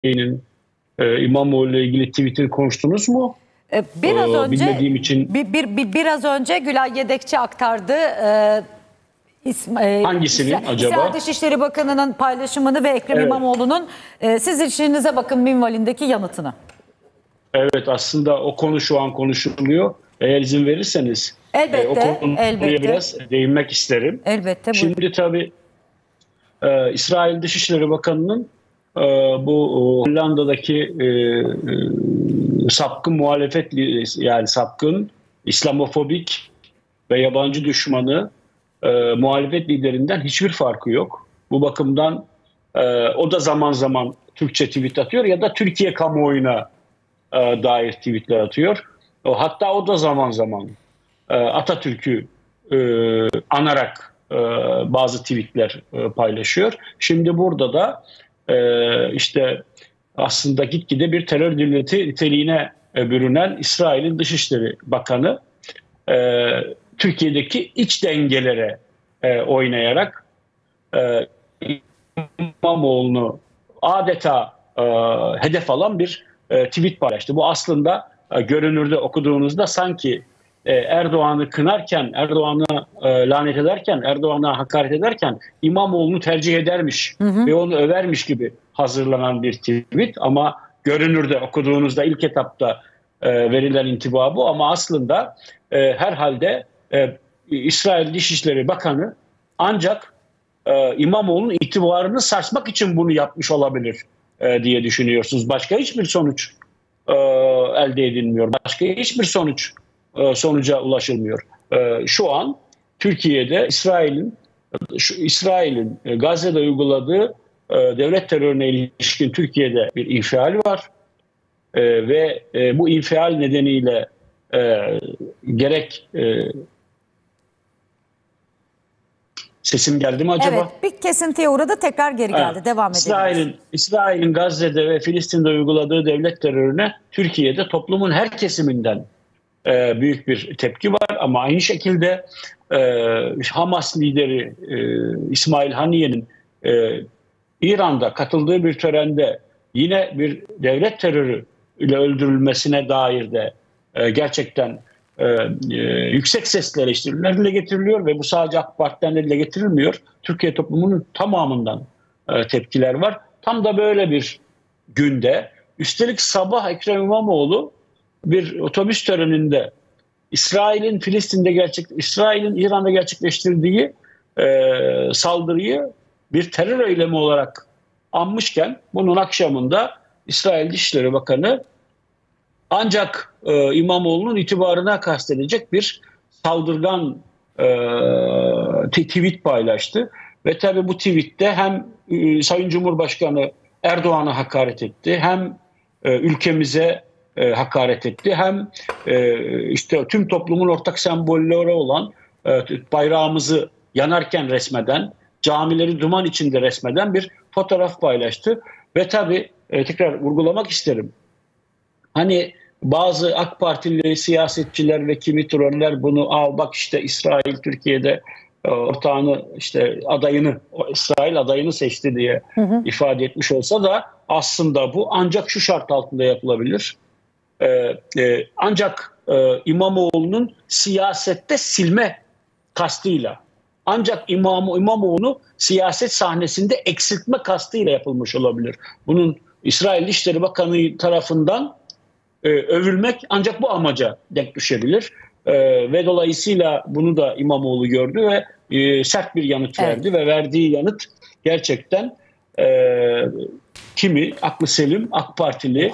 Bey'in İmamoğlu ile ilgili tweetini konuştunuz mu? Biraz önce Bilmediğim için. Biraz önce Gülay Yedekçi aktardı. Hangisinin acaba? İsrail Dışişleri Bakanı'nın paylaşımını ve Ekrem İmamoğlu'nun siz işinize bakın minvalindeki yanıtını. Evet, aslında o konu şu an konuşuluyor. Eğer izin verirseniz elbette, o konuya biraz değinmek isterim. Elbette. Şimdi tabii İsrail Dışişleri Bakanı'nın bu Hollanda'daki sapkın muhalefet, yani sapkın, İslamofobik ve yabancı düşmanı muhalefet liderinden hiçbir farkı yok. Bu bakımdan o da zaman zaman Türkçe tweet atıyor ya da Türkiye kamuoyuna dair tweetler atıyor. Hatta o da zaman zaman Atatürk'ü anarak bazı tweetler paylaşıyor. Şimdi burada da işte aslında gitgide bir terör devleti niteliğine bürünen İsrail'in Dışişleri Bakanı Türkiye'deki iç dengelere oynayarak İmamoğlu'nu adeta hedef alan bir tweet paylaştı. Bu aslında görünürde okuduğunuzda sanki Erdoğan'ı kınarken, Erdoğan'ı lanet ederken, Erdoğan'a hakaret ederken İmamoğlu'nu tercih edermiş ve onu övermiş gibi hazırlanan bir tweet. Ama görünürde okuduğunuzda ilk etapta verilen intiba bu. Ama aslında herhalde İsrail Dışişleri Bakanı ancak İmamoğlu'nun itibarını sarsmak için bunu yapmış olabilir diye düşünüyorsunuz. Başka hiçbir sonuç elde edilmiyor. Başka hiçbir sonuca ulaşılmıyor. Şu an Türkiye'de İsrail'in Gazze'de uyguladığı devlet terörüne ilişkin Türkiye'de bir infial var. Ve bu infial nedeniyle gerek sesim geldi mi acaba? Evet, bir kesintiye uğradı, tekrar geri geldi. Evet. Devam edelim. İsrail'in Gazze'de ve Filistin'de uyguladığı devlet terörüne Türkiye'de toplumun her kesiminden büyük bir tepki var. Ama aynı şekilde Hamas lideri İsmail Haniye'nin İran'da katıldığı bir törende yine bir devlet terörü ile öldürülmesine dair de gerçekten yüksek sesle eleştiriler dile getiriliyor ve bu sadece AK Parti'den dile getirilmiyor. Türkiye toplumunun tamamından tepkiler var. Tam da böyle bir günde, üstelik sabah Ekrem İmamoğlu bir otobüs töreninde İsrail'in İran'da gerçekleştirdiği saldırıyı bir terör eylemi olarak anmışken bunun akşamında İsrail Dışişleri Bakanı ancak İmamoğlu'nun itibarına kastedecek bir saldırgan tweet paylaştı. Ve tabii bu tweette hem Sayın Cumhurbaşkanı Erdoğan'a hakaret etti, hem ülkemize hakaret etti, hem işte tüm toplumun ortak sembolleri olan bayrağımızı yanarken resmeden, camileri duman içinde resmeden bir fotoğraf paylaştı. Ve tabii tekrar vurgulamak isterim. Hani bazı AK Partili siyasetçiler ve kimi troller bunu bak işte İsrail Türkiye'de ortağını, işte İsrail adayını seçti diye ifade etmiş olsa da aslında bu ancak şu şart altında yapılabilir. Ancak İmamoğlu'nun siyasette silme kastıyla, ancak İmamoğlu'nu siyaset sahnesinde eksiltme kastıyla yapılmış olabilir. Bunun İsrail Dışişleri Bakanı tarafından övülmek ancak bu amaca denk düşebilir. Ve dolayısıyla bunu da İmamoğlu gördü ve sert bir yanıt verdi ve verdiği yanıt gerçekten kimi aklı selim AK Partili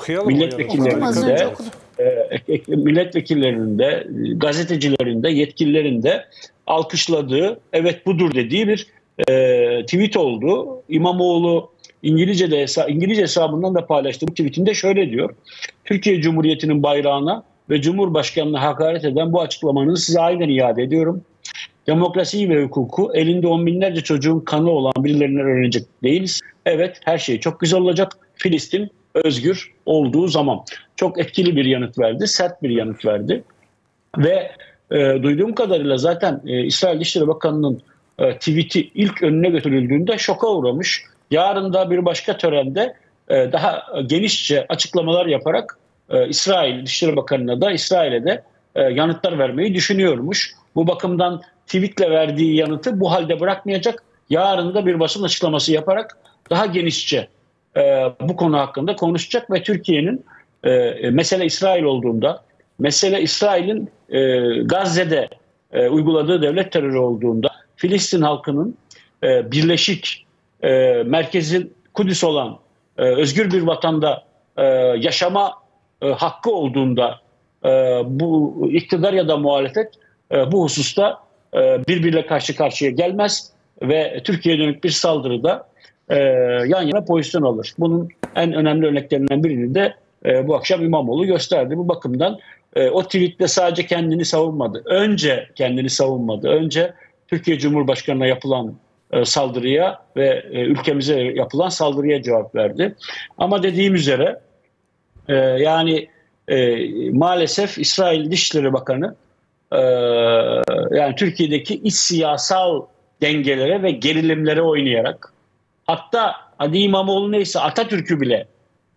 milletvekillerinin de gazetecilerin de yetkililerin de alkışladığı, evet budur dediği bir tweet oldu. İmamoğlu İngilizce hesabından da paylaştığı bu tweetinde şöyle diyor: Türkiye Cumhuriyeti'nin bayrağına ve Cumhurbaşkanı'na hakaret eden bu açıklamanızı size aynen iade ediyorum. Demokrasiyi ve hukuku elinde on binlerce çocuğun kanı olan birilerinden öğrenecek değiliz. Evet, her şey çok güzel olacak. Filistin özgür olduğu zaman. Çok etkili bir yanıt verdi, sert bir yanıt verdi. Ve duyduğum kadarıyla zaten İsrail Dışişleri Bakanı'nın tweet'i ilk önüne götürüldüğünde şoka uğramış. Yarın da bir başka törende daha genişçe açıklamalar yaparak İsrail Dışişleri Bakanı'na da İsrail'e de yanıtlar vermeyi düşünüyormuş. Bu bakımdan tweetle verdiği yanıtı bu halde bırakmayacak. Yarın da bir basın açıklaması yaparak daha genişçe bu konu hakkında konuşacak ve Türkiye'nin mesele İsrail olduğunda, mesele İsrail'in Gazze'de uyguladığı devlet terörü olduğunda, Filistin halkının birleşik merkezin Kudüs olan özgür bir vatanda yaşama hakkı olduğunda bu iktidar ya da muhalefet bu hususta birbiriyle karşı karşıya gelmez ve Türkiye'ye dönük bir saldırıda yan yana pozisyon alır. Bunun en önemli örneklerinden birini de bu akşam İmamoğlu gösterdi. Bu bakımdan o tweette sadece kendini savunmadı. Önce kendini savunmadı. Önce Türkiye Cumhurbaşkanı'na yapılan saldırıya ve ülkemize yapılan saldırıya cevap verdi. Ama dediğim üzere yani maalesef İsrail Dışişleri Bakanı yani Türkiye'deki iç siyasal dengelere ve gerilimlere oynayarak, hatta hadi İmamoğlu neyse Atatürk'ü bile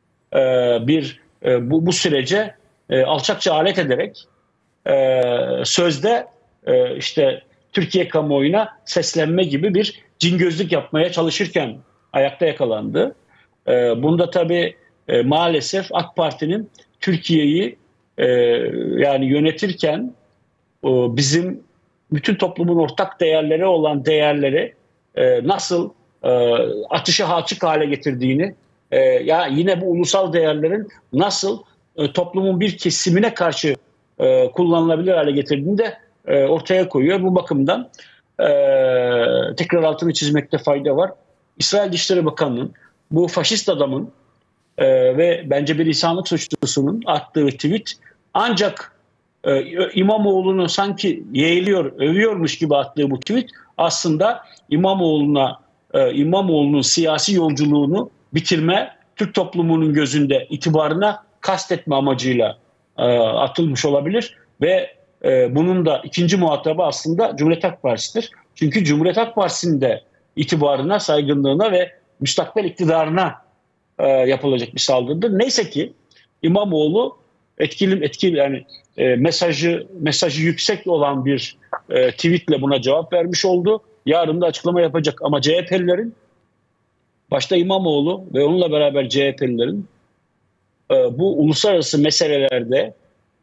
bu sürece alçakça alet ederek sözde işte Türkiye kamuoyuna seslenme gibi bir cingözlük yapmaya çalışırken ayakta yakalandı. Bunda tabii maalesef AK Parti'nin Türkiye'yi yani yönetirken bizim bütün toplumun ortak değerleri olan değerleri nasıl atışa açık hale getirdiğini, ya yine bu ulusal değerlerin nasıl toplumun bir kesimine karşı kullanılabilir hale getirdiğini de ortaya koyuyor. Bu bakımdan tekrar altını çizmekte fayda var. İsrail Dışişleri Bakanı'nın bu faşist adamın ve bence bir insanlık suçlusunun attığı tweet ancak İmamoğlu'nu sanki yeğliyor, övüyormuş gibi attığı bu tweet aslında İmamoğlu'nun siyasi yolculuğunu bitirme, Türk toplumunun gözünde itibarına kastetme amacıyla atılmış olabilir ve bunun da ikinci muhatabı aslında Cumhuriyet Halk Partisi'dir. Çünkü Cumhuriyet Halk Partisi'nin de itibarına, saygınlığına ve müstakbel iktidarına yapılacak bir saldırıdır. Neyse ki İmamoğlu etkili yani mesajı yüksek olan bir tweetle buna cevap vermiş oldu. Yarın da açıklama yapacak ama CHP'lilerin, başta İmamoğlu ve onunla beraber CHP'lilerin bu uluslararası meselelerde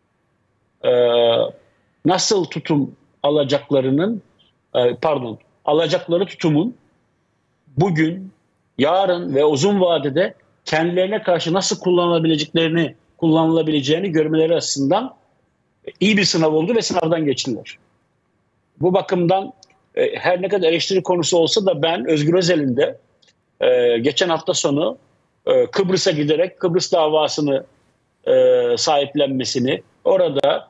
nasıl tutum alacakları tutumun bugün, yarın ve uzun vadede kendilerine karşı nasıl kullanılabileceğini görmeleri açısından iyi bir sınav oldu ve sınavdan geçtiler. Bu bakımdan her ne kadar eleştiri konusu olsa da ben Özgür Özel'in de geçen hafta sonu Kıbrıs'a giderek Kıbrıs davasını sahiplenmesini, orada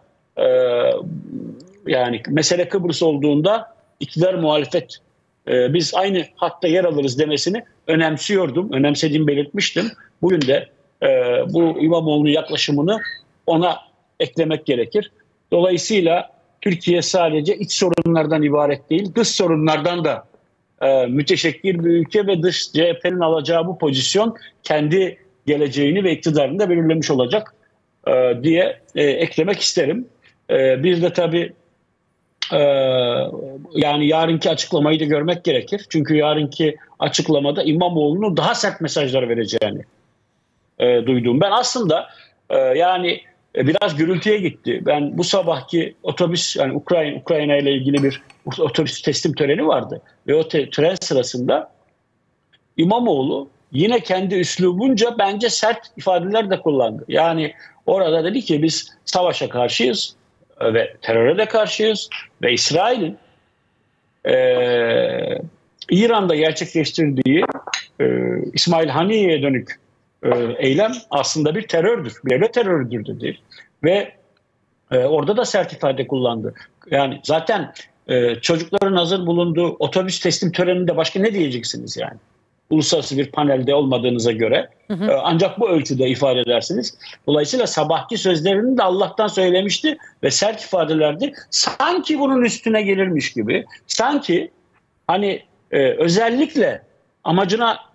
yani mesele Kıbrıs olduğunda iktidar muhalefet biz aynı hatta yer alırız demesini önemsiyordum. Önemsediğimi belirtmiştim. Bugün de bu İmamoğlu'nun yaklaşımını ona eklemek gerekir. Dolayısıyla Türkiye sadece iç sorunlardan ibaret değil, dış sorunlardan da müteşekkil bir ülke ve dış CHP'nin alacağı bu pozisyon kendi geleceğini ve iktidarını da belirlemiş olacak diye eklemek isterim. Bir de tabii yani yarınki açıklamayı da görmek gerekir. Çünkü yarınki açıklamada İmamoğlu'nun daha sert mesajlar vereceğini duydum. Ben aslında yani biraz gürültüye gitti. Ben bu sabahki otobüs, yani Ukrayna ile ilgili bir otobüs teslim töreni vardı. Ve o tören sırasında İmamoğlu yine kendi üslubunca bence sert ifadeler de kullandı. Yani orada dedi ki biz savaşa karşıyız ve teröre de karşıyız ve İsrail'in İran'da gerçekleştirdiği İsmail Haniye'ye dönük eylem aslında bir terördür, bir devlet terörüdür dedi. Ve orada da sert ifade kullandı. Yani zaten çocukların hazır bulunduğu otobüs teslim töreninde başka ne diyeceksiniz yani? Uluslararası bir panelde olmadığınıza göre ancak bu ölçüde ifade edersiniz. Dolayısıyla sabahki sözlerini de Allah'tan söylemişti ve sert ifadelerdi. Sanki bunun üstüne gelirmiş gibi, sanki hani özellikle amacına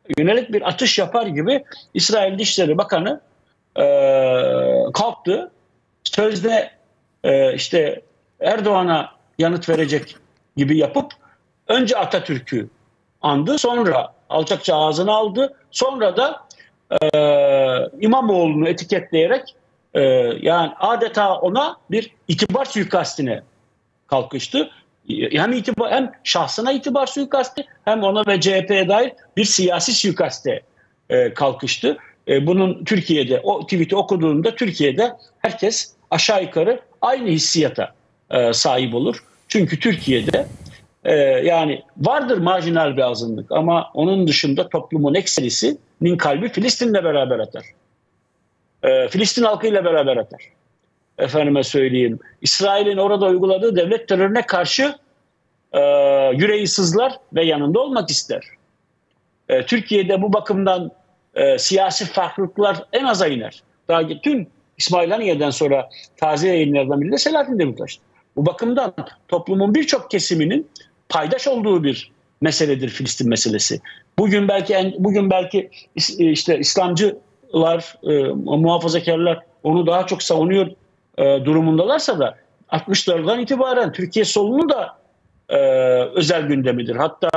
yönelik bir atış yapar gibi İsrail Dışişleri Bakanı kalktı. Sözde işte Erdoğan'a yanıt verecek gibi yapıp önce Atatürk'ü andı, sonra alçakça ağzına aldı, sonra da İmamoğlu'nu etiketleyerek yani adeta ona bir itibar suikastine kalkıştı. Hem şahsına itibar suikasti hem ona ve CHP'ye dair bir siyasi suikaste kalkıştı. Bunun Türkiye'de o tweet'i okuduğunda Türkiye'de herkes aşağı yukarı aynı hissiyata sahip olur. Çünkü Türkiye'de yani vardır marjinal bir azınlık ama onun dışında toplumun ekserisinin kalbi Filistin'le beraber atar. Filistin halkıyla beraber atar. Efendime söyleyeyim, İsrail'in orada uyguladığı devlet terörüne karşı yüreği sızlar ve yanında olmak ister. Türkiye'de bu bakımdan siyasi farklılıklar en aza iner. Daha tüm İsmail Haniye'den sonra taze yayınlardan biri de Selahattin Demirtaş. Bu bakımdan toplumun birçok kesiminin paydaş olduğu bir meseledir Filistin meselesi. Bugün belki işte İslamcılar, muhafazakarlar onu daha çok savunuyor durumundalarsa da 60'lardan itibaren Türkiye solunu da özel gündemidir. Hatta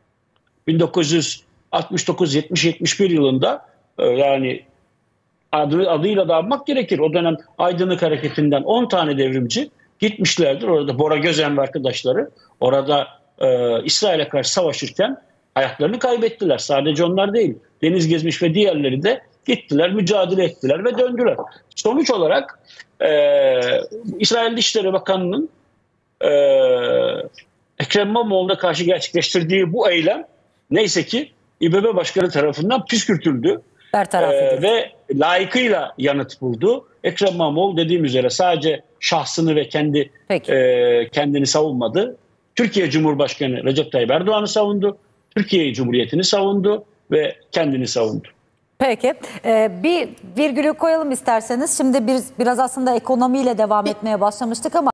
1969, 70, 71 yılında yani adıyla da anmak gerekir. O dönem Aydınlık Hareketi'nden 10 tane devrimci gitmişlerdir. Orada Bora Gözen ve arkadaşları orada İsrail'e karşı savaşırken hayatlarını kaybettiler. Sadece onlar değil. Deniz Gezmiş ve diğerleri de gittiler, mücadele ettiler ve döndüler. Sonuç olarak İsrail Dışişleri Bakanı'nın Ekrem İmamoğlu'na karşı gerçekleştirdiği bu eylem neyse ki İBB Başkanı tarafından püskürtüldü. Ve layıkıyla yanıt buldu. Ekrem İmamoğlu dediğim üzere sadece şahsını ve kendini savunmadı. Türkiye Cumhurbaşkanı Recep Tayyip Erdoğan'ı savundu. Türkiye Cumhuriyeti'ni savundu ve kendini savundu. Peki. Bir virgülü koyalım isterseniz. Şimdi biraz aslında ekonomiyle devam etmeye başlamıştık ama